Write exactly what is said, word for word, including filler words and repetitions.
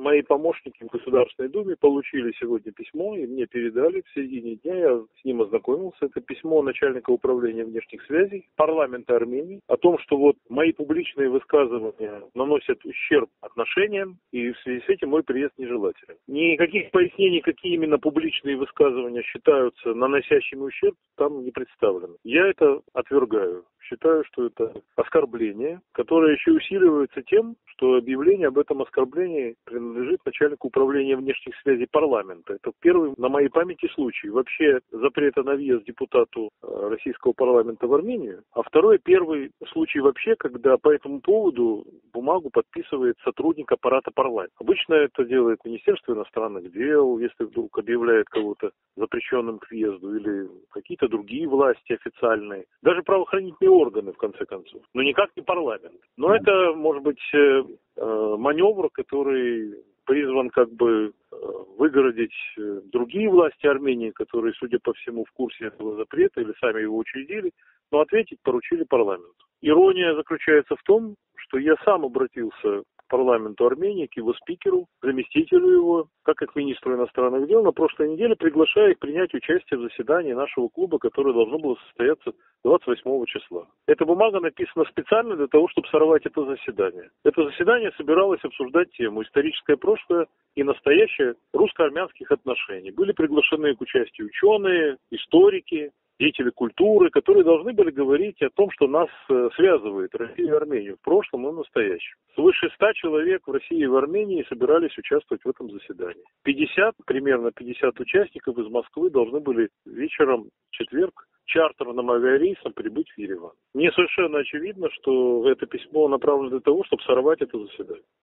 мои помощники в Государственной Думе получили сегодня письмо и мне передали в середине дня. Я с ним ознакомился. Это письмо начальника управления внешних связей парламента Армении о том, что вот мои публичные высказывания наносят ущерб отношениям, и в связи с этим мой приезд нежелателен. Никаких пояснений, какие именно публичные высказывания считаются наносящими ущерб, там не представлено. Я это отвергаю. Считаю, что это оскорбление, которое еще усиливается тем, что объявление об этом оскорблении принадлежит начальнику управления внешних связей парламента. Это первый на моей памяти случай. Вообще запрета на въезд депутату российского парламента в Армению. А второй, первый случай вообще, когда по этому поводу бумагу подписывает сотрудник аппарата парламента. Обычно это делает Министерство иностранных дел, если вдруг объявляет кого-то запрещенным к въезду, или какие-то другие власти официальные. Даже правоохранительные органы, в конце концов. Но никак не парламент. Но это, может быть, маневр, который призван как бы выгородить другие власти Армении, которые, судя по всему, в курсе этого запрета или сами его учредили, но ответить поручили парламенту. Ирония заключается в том, что я сам обратился к парламенту Армении, к его спикеру, заместителю его, как и к министру иностранных дел, на прошлой неделе, приглашая их принять участие в заседании нашего клуба, которое должно было состояться двадцать восьмого числа. Эта бумага написана специально для того, чтобы сорвать это заседание. Это заседание собиралось обсуждать тему историческое прошлое и настоящее русско-армянских отношений. Были приглашены к участию ученые, историки, деятели культуры, которые должны были говорить о том, что нас связывает Россию и Армению в прошлом и в настоящем. Свыше ста человек в России и в Армении собирались участвовать в этом заседании. пятьдесят, примерно пятьдесят участников из Москвы должны были вечером в четверг чартерным авиарейсом прибыть в Ереван. Мне совершенно очевидно, что это письмо направлено для того, чтобы сорвать это заседание.